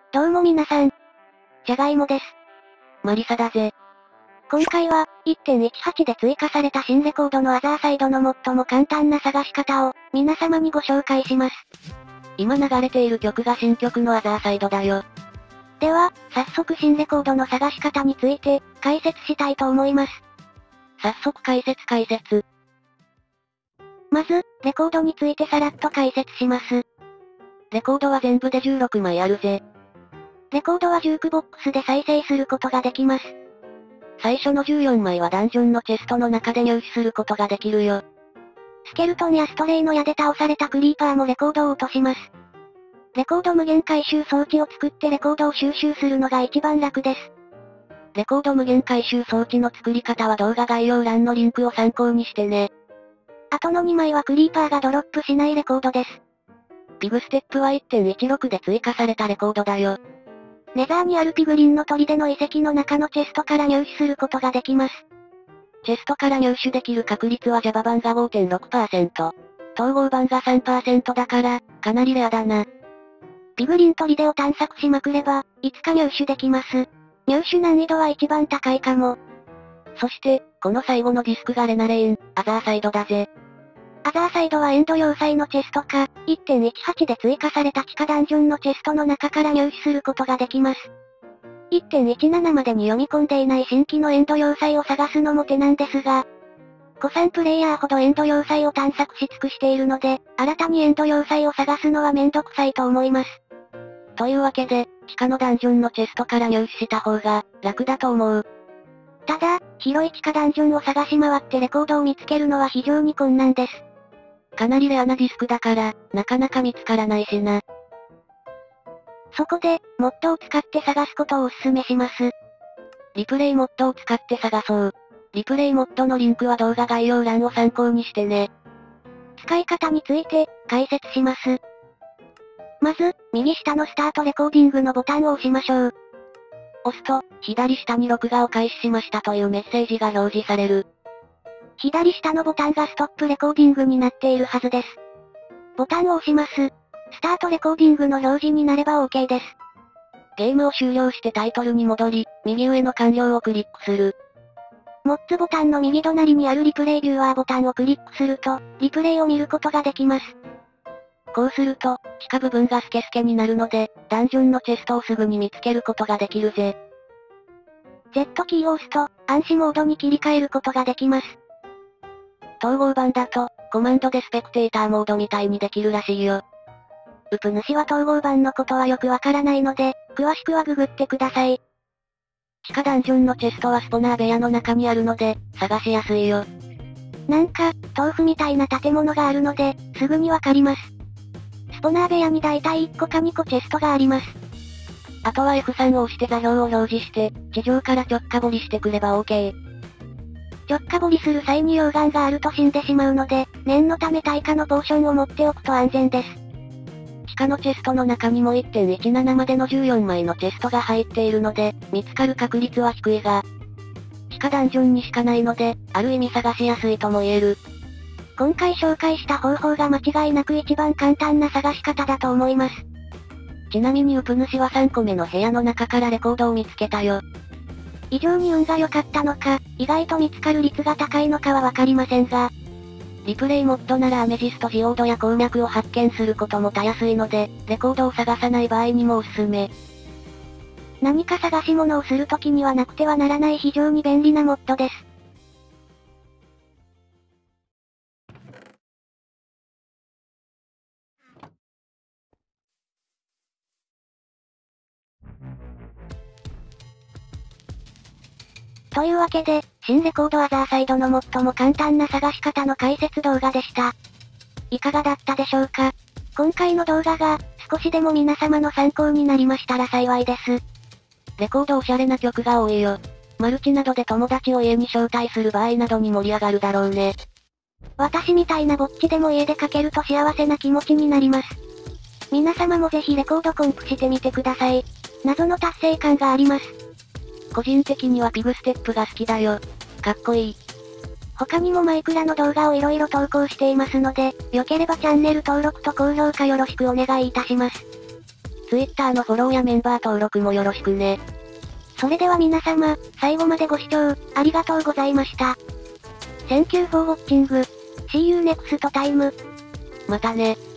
どうも皆さん。じゃがいもです。 マリサだぜ。 今回は、1.18 で追加された新レコードのアザーサイドの最も簡単な探し方を、皆様にご紹介します。 今流れている曲が新曲のアザーサイドだよ。 では、早速新レコードの探し方について、解説したいと思います。 早速解説。 まず、レコードについてさらっと解説します。 レコードは全部で16枚あるぜ。 レコードはジュークボックスで再生することができます。 最初の14枚はダンジョンのチェストの中で入手することができるよ。 スケルトンやストレイの矢で倒されたクリーパーもレコードを落とします。レコード無限回収装置を作ってレコードを収集するのが一番楽です。 レコード無限回収装置の作り方は動画概要欄のリンクを参考にしてね。 あとの2枚はクリーパーがドロップしないレコードです。 ピグステップは 1.16 で追加されたレコードだよ。 ネザーにあるピグリンの砦の遺跡の中のチェストから入手することができます。 チェストから入手できる確率は Java 版が 5.6%、統合版が 3% だから、かなりレアだな。 ピグリン砦を探索しまくれば、いつか入手できます。入手難易度は一番高いかも。 そして、この最後のディスクがレナレイン、アザーサイドだぜ。 アザーサイドはエンド要塞のチェストか、1.18 で追加された地下ダンジョンのチェストの中から入手することができます。1.17 までに読み込んでいない新規のエンド要塞を探すのも手なんですが、古参プレイヤーほどエンド要塞を探索し尽くしているので、新たにエンド要塞を探すのはめんどくさいと思います。 というわけで、地下のダンジョンのチェストから入手した方が、楽だと思う。 ただ、広い地下ダンジョンを探し回ってレコードを見つけるのは非常に困難です。 かなりレアなディスクだから、なかなか見つからないしな。 そこで、モッドを使って探すことをお勧めします。 リプレイモッドを使って探そう。リプレイモッドのリンクは動画概要欄を参考にしてね。 使い方について、解説します。まず、右下のスタートレコーディングのボタンを押しましょう。 押すと、左下に録画を開始しましたというメッセージが表示される。 左下のボタンがストップレコーディングになっているはずです。ボタンを押します。スタートレコーディングの表示になれば OK です。 ゲームを終了してタイトルに戻り、右上の完了をクリックする。 モッツボタンの右隣にあるリプレイビューアーボタンをクリックすると、リプレイを見ることができます。 こうすると、地下部分がスケスケになるので、ダンジョンのチェストをすぐに見つけることができるぜ。 Z キーを押すと、暗視モードに切り替えることができます。 統合版だと、コマンドでスペクテーターモードみたいにできるらしいよ。 ウプ主は統合版のことはよくわからないので、詳しくはググってください。 地下ダンジョンのチェストはスポナー部屋の中にあるので、探しやすいよ。 なんか、豆腐みたいな建物があるので、すぐにわかります。スポナー部屋にだいたい1個か2個チェストがあります。 あとは F3 を押して座標を表示して、地上から直下掘りしてくれば OK。 直下掘りする際に溶岩があると死んでしまうので、念のため耐火のポーションを持っておくと安全です。 地下のチェストの中にも 1.17 までの14枚のチェストが入っているので、見つかる確率は低いが、地下ダンジョンにしかないので、ある意味探しやすいとも言える。 今回紹介した方法が間違いなく一番簡単な探し方だと思います。 ちなみにウプ主は3個目の部屋の中からレコードを見つけたよ。 異常に運が良かったのか、意外と見つかる率が高いのかはわかりませんが、 リプレイモッドならアメジストジオードや鉱脈を発見することもたやすいので、レコードを探さない場合にもおすすめ。 何か探し物をするときにはなくてはならない非常に便利なモッドです。というわけで、新レコードアザーサイドの最も簡単な探し方の解説動画でした。いかがだったでしょうか？今回の動画が、少しでも皆様の参考になりましたら幸いです。 レコードおしゃれな曲が多いよ。マルチなどで友達を家に招待する場合などに盛り上がるだろうね。 私みたいなぼっちでも家でかけると幸せな気持ちになります。皆様もぜひレコードコンプしてみてください。謎の達成感があります。 個人的にはピグステップが好きだよ。かっこいい。 他にもマイクラの動画を色々投稿していますので、良ければチャンネル登録と高評価よろしくお願いいたします。 Twitter のフォローやメンバー登録もよろしくね。 それでは皆様、最後までご視聴、ありがとうございました。Thank you for watching. See you next time. またね。